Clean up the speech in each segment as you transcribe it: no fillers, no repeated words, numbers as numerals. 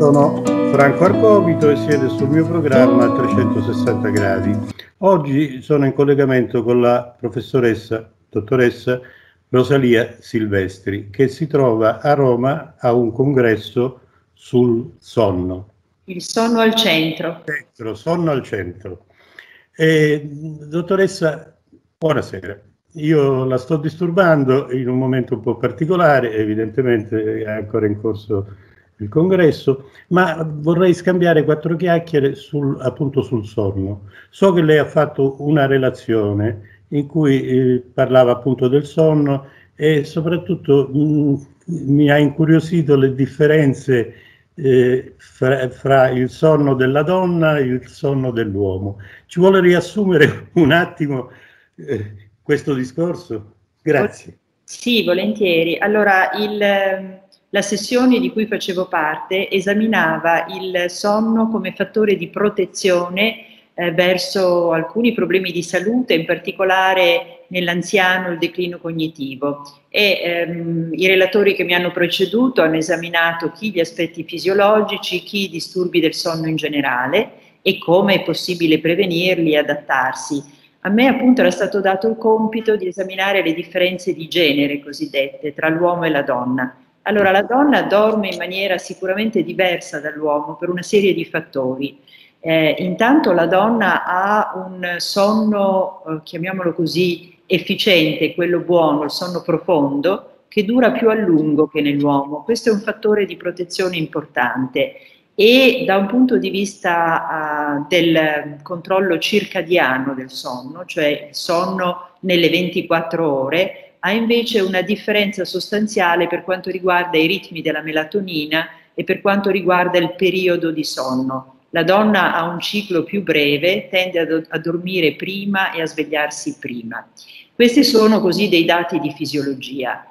Sono Franco Arcovito e siete sul mio programma a 360 gradi. Oggi sono in collegamento con la dottoressa Rosalia Silvestri, che si trova a Roma a un congresso sul sonno. Il sonno al centro. Sonno al centro. Dottoressa, buonasera. Io la sto disturbando in un momento un po' particolare, evidentemente è ancora in corso il congresso, ma vorrei scambiare 4 chiacchiere appunto sul sonno. So che lei ha fatto una relazione in cui parlava appunto del sonno e soprattutto mi ha incuriosito le differenze fra il sonno della donna e il sonno dell'uomo. Ci vuole riassumere un attimo questo discorso? Grazie. Sì, volentieri. Allora, la sessione di cui facevo parte esaminava il sonno come fattore di protezione verso alcuni problemi di salute, in particolare nell'anziano il declino cognitivo. I relatori che mi hanno preceduto hanno esaminato chi gli aspetti fisiologici, chi i disturbi del sonno in generale e come è possibile prevenirli e adattarsi. A me appunto era stato dato il compito di esaminare le differenze di genere cosiddette tra l'uomo e la donna. Allora, la donna dorme in maniera sicuramente diversa dall'uomo per una serie di fattori. Intanto la donna ha un sonno, chiamiamolo così, efficiente, quello buono, il sonno profondo, che dura più a lungo che nell'uomo. Questo è un fattore di protezione importante. E da un punto di vista del controllo circadiano del sonno, cioè il sonno nelle 24 ore, ha invece una differenza sostanziale per quanto riguarda i ritmi della melatonina e per quanto riguarda il periodo di sonno. La donna ha un ciclo più breve, tende a dormire prima e a svegliarsi prima. Questi sono così dei dati di fisiologia.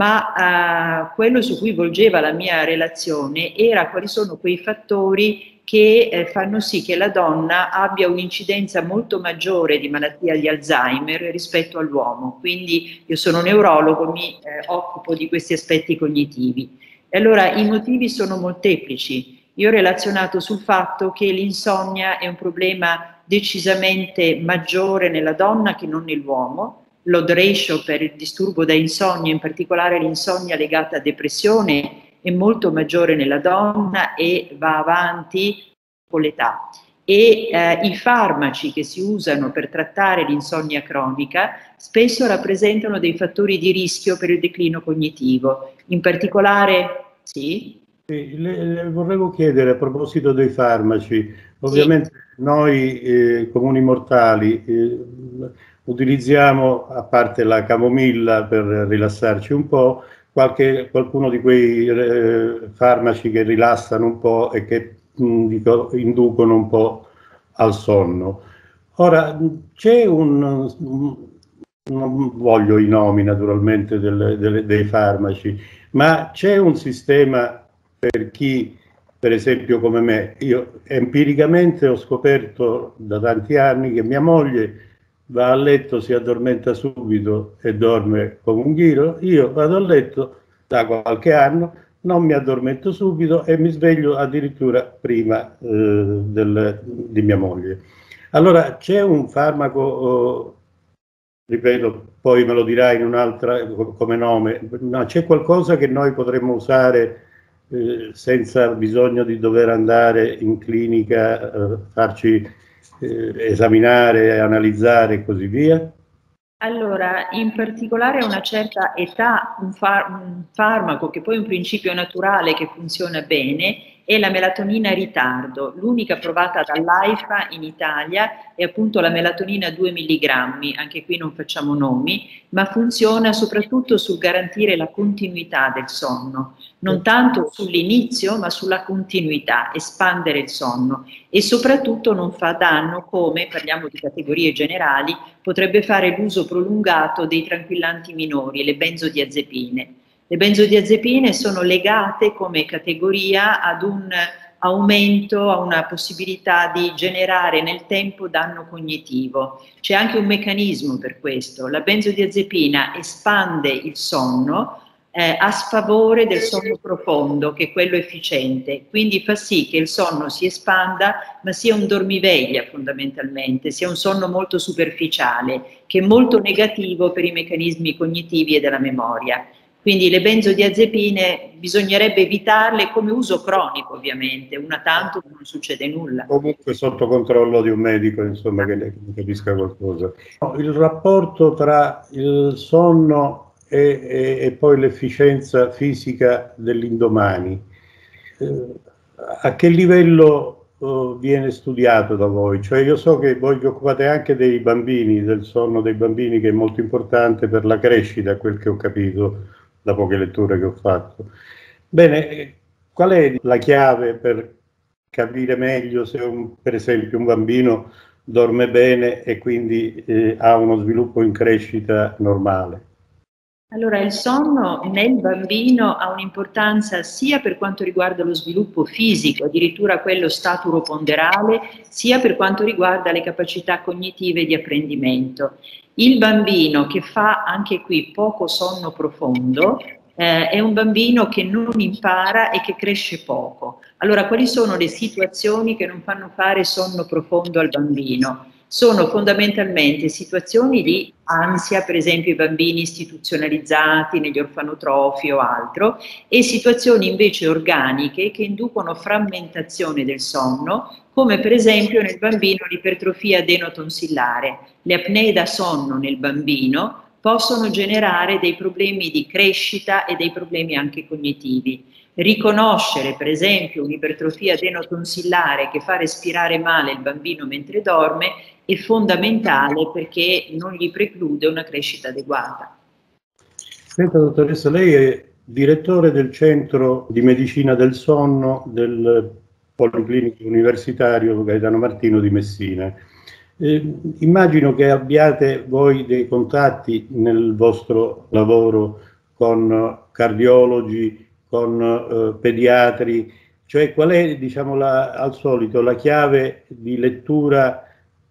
Ma quello su cui volgeva la mia relazione era quali sono quei fattori che fanno sì che la donna abbia un'incidenza molto maggiore di malattia di Alzheimer rispetto all'uomo. Quindi io sono neurologo, mi occupo di questi aspetti cognitivi. E allora i motivi sono molteplici. Io ho relazionato sul fatto che l'insonnia è un problema decisamente maggiore nella donna che non nell'uomo. L'odd ratio per il disturbo da insonnia, in particolare l'insonnia legata a depressione, è molto maggiore nella donna e va avanti con l'età. E i farmaci che si usano per trattare l'insonnia cronica spesso rappresentano dei fattori di rischio per il declino cognitivo. In particolare, sì? Le volevo chiedere a proposito dei farmaci, ovviamente sì. Noi comuni mortali utilizziamo, a parte la camomilla per rilassarci un po', qualcuno di quei farmaci che rilassano un po' e che inducono un po' al sonno. Ora, c'è non voglio i nomi naturalmente dei farmaci, ma c'è un sistema per chi, per esempio come me, io empiricamente ho scoperto da tanti anni che mia moglie va a letto, si addormenta subito e dorme come un ghiro. Io vado a letto da qualche anno, non mi addormento subito e mi sveglio addirittura prima di mia moglie. Allora c'è un farmaco, ripeto, poi me lo dirai in un'altra come nome, ma c'è qualcosa che noi potremmo usare senza bisogno di dover andare in clinica, farci esaminare, analizzare e così via? Allora, in particolare a una certa età un farmaco che poi è un principio naturale che funziona bene è la melatonina a ritardo. L'unica provata dall'AIFA in Italia è appunto la melatonina 2 mg, anche qui non facciamo nomi, ma funziona soprattutto sul garantire la continuità del sonno, non tanto sull'inizio ma sulla continuità, espandere il sonno e soprattutto non fa danno come, parliamo di categorie generali, potrebbe fare l'uso prolungato dei tranquillanti minori, le benzodiazepine. Le benzodiazepine sono legate come categoria ad un aumento, a una possibilità di generare nel tempo danno cognitivo. C'è anche un meccanismo per questo. La benzodiazepina espande il sonno, a sfavore del sonno profondo, che è quello efficiente, quindi fa sì che il sonno si espanda, ma sia un dormiveglia fondamentalmente, sia un sonno molto superficiale, che è molto negativo per i meccanismi cognitivi e della memoria. Quindi le benzodiazepine bisognerebbe evitarle come uso cronico, ovviamente, una tanto non succede nulla. Comunque sotto controllo di un medico, insomma, che ne capisca qualcosa. Il rapporto tra il sonno e poi l'efficienza fisica dell'indomani, a che livello viene studiato da voi? Cioè io so che voi vi occupate anche dei bambini, del sonno dei bambini, che è molto importante per la crescita, quel che ho capito da poche letture che ho fatto. Bene, qual è la chiave per capire meglio se per esempio un bambino dorme bene e quindi ha uno sviluppo in crescita normale? Allora, il sonno nel bambino ha un'importanza sia per quanto riguarda lo sviluppo fisico, addirittura quello staturo-ponderale, sia per quanto riguarda le capacità cognitive di apprendimento. Il bambino che fa anche qui poco sonno profondo è un bambino che non impara e che cresce poco. Allora, quali sono le situazioni che non fanno fare sonno profondo al bambino? Sono fondamentalmente situazioni di ansia, per esempio i bambini istituzionalizzati negli orfanotrofi o altro, e situazioni invece organiche che inducono frammentazione del sonno, come per esempio nel bambino l'ipertrofia adenotonsillare. Le apnee da sonno nel bambino possono generare dei problemi di crescita e dei problemi anche cognitivi. Riconoscere per esempio un'ipertrofia adenotonsillare che fa respirare male il bambino mentre dorme è fondamentale perché non gli preclude una crescita adeguata. Senta, dottoressa, lei è direttore del Centro di Medicina del Sonno del Policlinico Universitario Gaetano Martino di Messina. Immagino che abbiate voi dei contatti nel vostro lavoro con cardiologi, con pediatri, cioè qual è, diciamo, al solito la chiave di lettura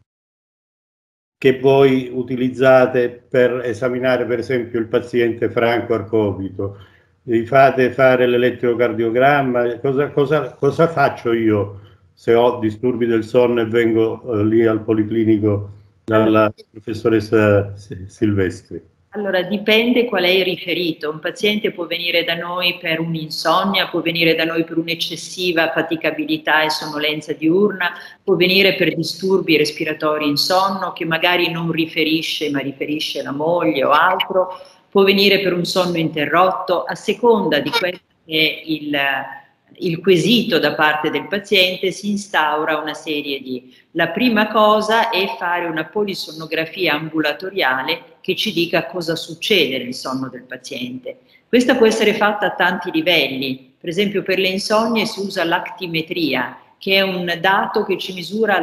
che voi utilizzate per esaminare per esempio il paziente franco arcovito? Vi fate fare l'elettrocardiogramma? Cosa faccio io se ho disturbi del sonno e vengo lì al policlinico dalla professoressa Silvestri? Allora, dipende qual è il riferito. Un paziente può venire da noi per un'insonnia, può venire da noi per un'eccessiva faticabilità e sonnolenza diurna, può venire per disturbi respiratori in sonno che magari non riferisce, ma riferisce la moglie o altro, può venire per un sonno interrotto, a seconda di quello che è il quesito da parte del paziente si instaura una serie di... La prima cosa è fare una polisonnografia ambulatoriale che ci dica cosa succede nel sonno del paziente. Questa può essere fatta a tanti livelli, per esempio per le insonnie si usa l'actimetria, che è un dato che ci misura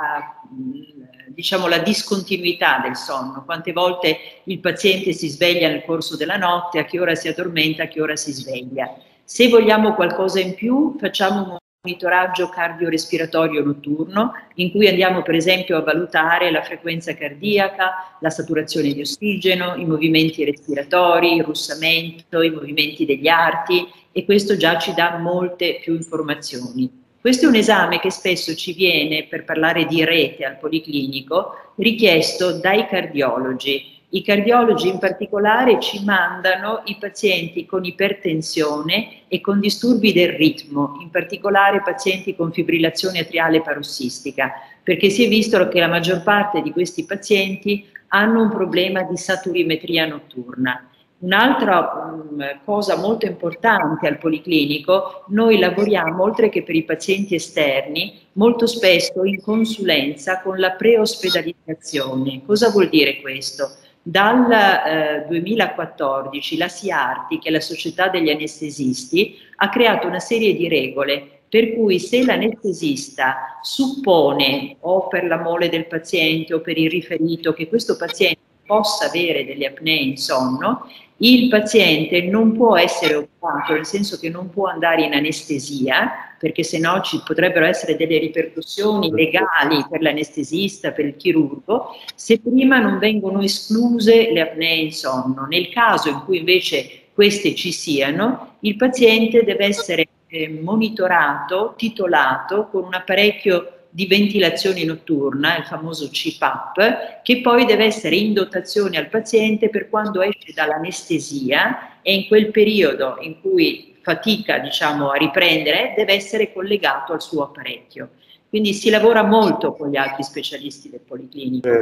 diciamo, la discontinuità del sonno, quante volte il paziente si sveglia nel corso della notte, a che ora si addormenta, a che ora si sveglia. Se vogliamo qualcosa in più, facciamo un monitoraggio cardiorespiratorio notturno, in cui andiamo per esempio a valutare la frequenza cardiaca, la saturazione di ossigeno, i movimenti respiratori, il russamento, i movimenti degli arti, e questo già ci dà molte più informazioni. Questo è un esame che spesso ci viene, per parlare di rete al policlinico, richiesto dai cardiologi. I cardiologi in particolare ci mandano i pazienti con ipertensione e con disturbi del ritmo, in particolare pazienti con fibrillazione atriale parossistica, perché si è visto che la maggior parte di questi pazienti hanno un problema di saturimetria notturna. Un'altra cosa molto importante al policlinico, noi lavoriamo, oltre che per i pazienti esterni, molto spesso in consulenza con la preospedalizzazione. Cosa vuol dire questo? Dal 2014 la SIARTI, che è la Società degli Anestesisti, ha creato una serie di regole per cui se l'anestesista suppone, o per la mole del paziente o per il riferito, che questo paziente possa avere delle apnee in sonno, il paziente non può essere operato, nel senso che non può andare in anestesia, perché sennò ci potrebbero essere delle ripercussioni legali per l'anestesista, per il chirurgo, se prima non vengono escluse le apnee in sonno. Nel caso in cui invece queste ci siano, il paziente deve essere monitorato, titolato con un apparecchio di ventilazione notturna, il famoso CPAP, che poi deve essere in dotazione al paziente per quando esce dall'anestesia e in quel periodo in cui fatica, diciamo, a riprendere, deve essere collegato al suo apparecchio. Quindi si lavora molto con gli altri specialisti del Policlinico.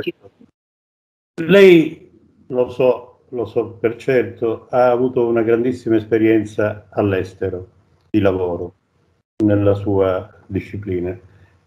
Lei, lo so per certo, ha avuto una grandissima esperienza all'estero di lavoro nella sua disciplina.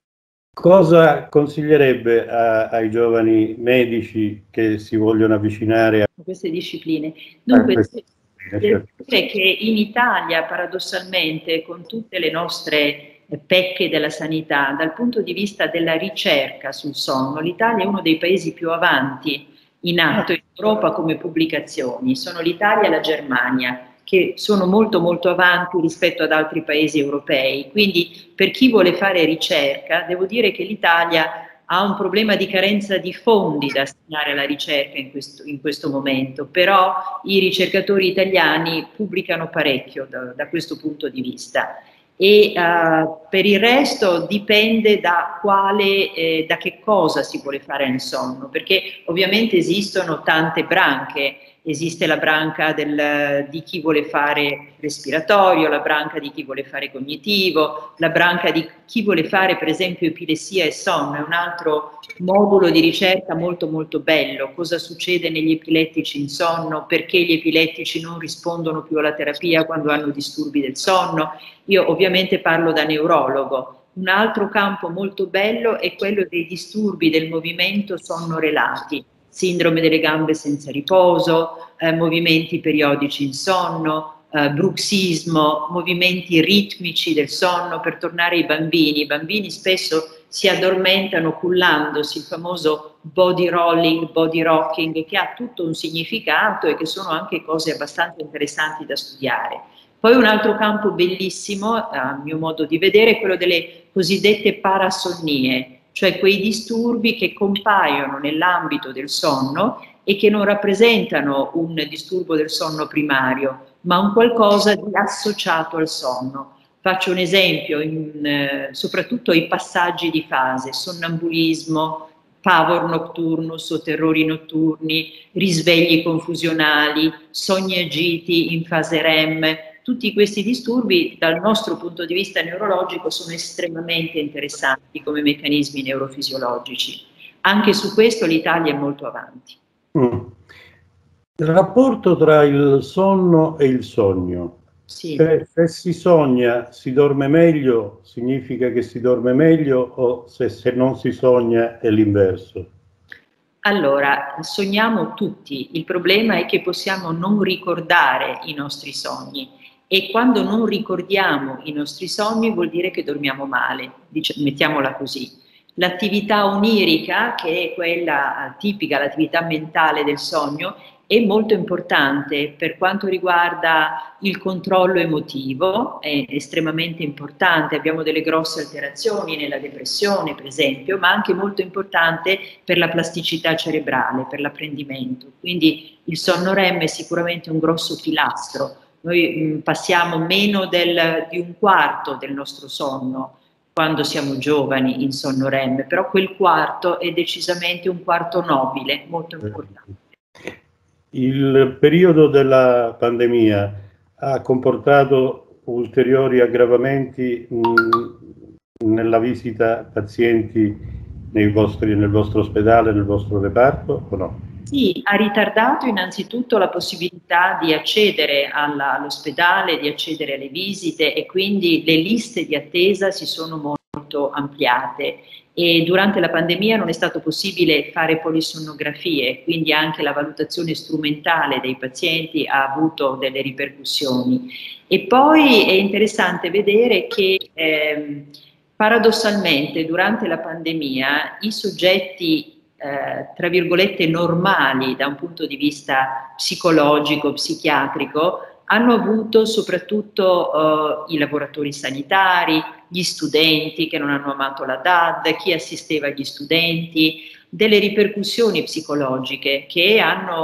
Cosa consiglierebbe ai giovani medici che si vogliono avvicinare a queste discipline? Dunque, certo. che in Italia, paradossalmente, con tutte le nostre pecche della sanità, dal punto di vista della ricerca sul sonno, l'Italia è uno dei paesi più avanti in atto in Europa come pubblicazioni. Sono l'Italia e la Germania, che sono molto molto avanti rispetto ad altri paesi europei. Quindi per chi vuole fare ricerca, devo dire che l'Italia ha un problema di carenza di fondi da assegnare alla ricerca in questo momento, però i ricercatori italiani pubblicano parecchio da questo punto di vista. E per il resto dipende da che cosa si vuole fare nel sonno, perché ovviamente esistono tante branche. Esiste la branca di chi vuole fare respiratorio, la branca di chi vuole fare cognitivo, la branca di chi vuole fare per esempio epilessia e sonno, è un altro modulo di ricerca molto molto bello. Cosa succede negli epilettici in sonno, perché gli epilettici non rispondono più alla terapia quando hanno disturbi del sonno. Io ovviamente parlo da neurologo. Un altro campo molto bello è quello dei disturbi del movimento sonno-relati. Sindrome delle gambe senza riposo, movimenti periodici in sonno, bruxismo, movimenti ritmici del sonno. Per tornare ai bambini, i bambini spesso si addormentano cullandosi, il famoso body rolling, body rocking, che ha tutto un significato e che sono anche cose abbastanza interessanti da studiare. Poi un altro campo bellissimo, a mio modo di vedere, è quello delle cosiddette parasonnie, cioè quei disturbi che compaiono nell'ambito del sonno e che non rappresentano un disturbo del sonno primario, ma un qualcosa di associato al sonno. Faccio un esempio, soprattutto i passaggi di fase, sonnambulismo, pavor nocturnus o terrori notturni, risvegli confusionali, sogni agiti in fase REM. Tutti questi disturbi dal nostro punto di vista neurologico sono estremamente interessanti come meccanismi neurofisiologici. Anche su questo l'Italia è molto avanti. Il rapporto tra il sonno e il sogno. Sì. Se si sogna si dorme meglio, significa che si dorme meglio, o se non si sogna è l'inverso? Allora, sogniamo tutti, il problema è che possiamo non ricordare i nostri sogni. E quando non ricordiamo i nostri sogni vuol dire che dormiamo male, mettiamola così. L'attività onirica, che è quella tipica, l'attività mentale del sogno, è molto importante per quanto riguarda il controllo emotivo, è estremamente importante, abbiamo delle grosse alterazioni nella depressione per esempio, ma anche molto importante per la plasticità cerebrale, per l'apprendimento. Quindi il sonno REM è sicuramente un grosso pilastro. Noi passiamo meno di un quarto del nostro sonno quando siamo giovani in sonno REM, però quel quarto è decisamente un quarto nobile, molto importante. Il periodo della pandemia ha comportato ulteriori aggravamenti nella visita pazienti nel vostro ospedale, nel vostro reparto o no? Sì, ha ritardato innanzitutto la possibilità di accedere all'ospedale, di accedere alle visite, e quindi le liste di attesa si sono molto ampliate, e durante la pandemia non è stato possibile fare polisonnografie, quindi anche la valutazione strumentale dei pazienti ha avuto delle ripercussioni. E poi è interessante vedere che paradossalmente durante la pandemia i soggetti tra virgolette normali da un punto di vista psicologico, psichiatrico, hanno avuto soprattutto i lavoratori sanitari, gli studenti che non hanno amato la DAD, chi assisteva gli studenti, delle ripercussioni psicologiche che hanno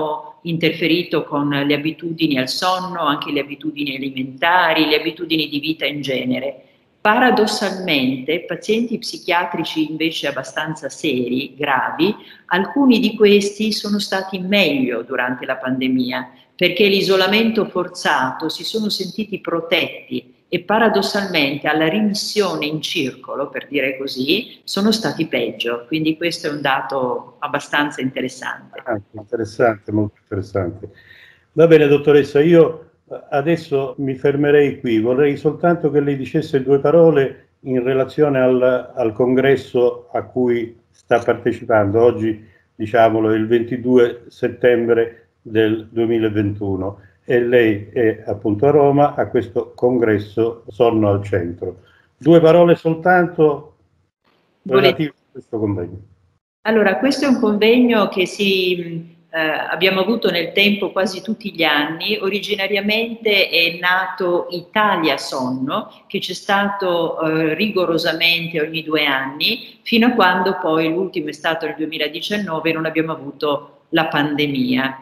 interferito con le abitudini al sonno, anche le abitudini alimentari, le abitudini di vita in genere. Paradossalmente, pazienti psichiatrici invece abbastanza seri, gravi, alcuni di questi sono stati meglio durante la pandemia, perché l'isolamento forzato si sono sentiti protetti e paradossalmente alla rimissione in circolo, per dire così, sono stati peggio. Quindi questo è un dato abbastanza interessante. Interessante, molto interessante. Va bene, dottoressa, io adesso mi fermerei qui. Vorrei soltanto che lei dicesse due parole in relazione al congresso a cui sta partecipando. Oggi, diciamolo, è il 22 settembre del 2021 e lei è appunto a Roma a questo congresso Sonno al Centro. Due parole soltanto relative a questo convegno. Allora, questo è un convegno che abbiamo avuto nel tempo quasi tutti gli anni. Originariamente è nato Italia Sonno, che c'è stato rigorosamente ogni 2 anni, fino a quando poi l'ultimo è stato nel 2019 e non abbiamo avuto la pandemia.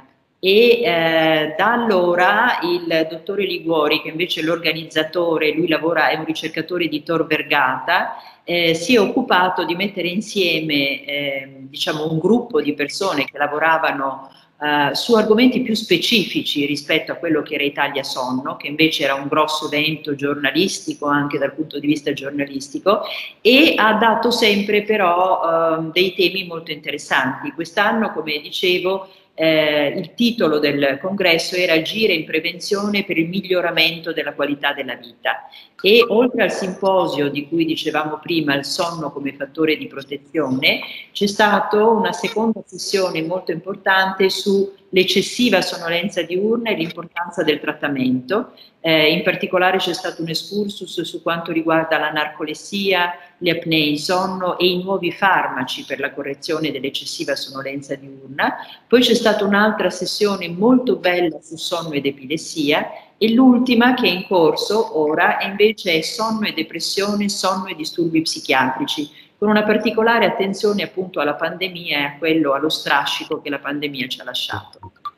E da allora il dottore Liguori, che invece è l'organizzatore, lui è un ricercatore di Tor Vergata, si è occupato di mettere insieme diciamo un gruppo di persone che lavoravano su argomenti più specifici rispetto a quello che era Italia Sonno, che invece era un grosso evento giornalistico anche dal punto di vista giornalistico, e ha dato sempre però dei temi molto interessanti. Quest'anno, come dicevo, il titolo del congresso era Agire in prevenzione per il miglioramento della qualità della vita, e oltre al simposio di cui dicevamo prima, il sonno come fattore di protezione, c'è stata una seconda sessione molto importante sull'eccessiva sonnolenza diurna e l'importanza del trattamento. In particolare c'è stato un excursus su quanto riguarda la narcolessia, le apnee in sonno e i nuovi farmaci per la correzione dell'eccessiva sonnolenza diurna. Poi c'è stata un'altra sessione molto bella su sonno ed epilessia, e l'ultima, che è in corso ora, invece è sonno e depressione, sonno e disturbi psichiatrici, con una particolare attenzione appunto alla pandemia e allo strascico che la pandemia ci ha lasciato.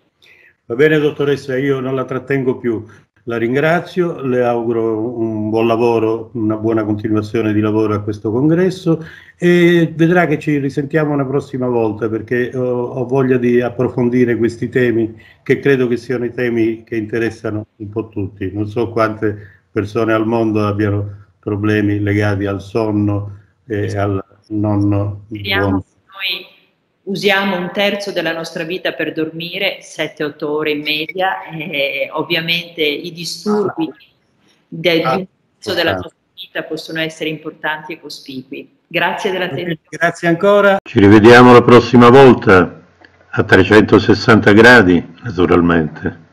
Va bene, dottoressa, io non la trattengo più. La ringrazio, le auguro un buon lavoro, una buona continuazione di lavoro a questo congresso, e vedrà che ci risentiamo una prossima volta, perché ho voglia di approfondire questi temi, che credo che siano i temi che interessano un po' tutti. Non so quante persone al mondo abbiano problemi legati al sonno e al non buon. Noi usiamo 1/3 della nostra vita per dormire, 7-8 ore in media, e ovviamente i disturbi della nostra vita possono essere importanti e cospicui. Grazie dell'attenzione. Grazie ancora. Ci rivediamo la prossima volta a 360 gradi, naturalmente.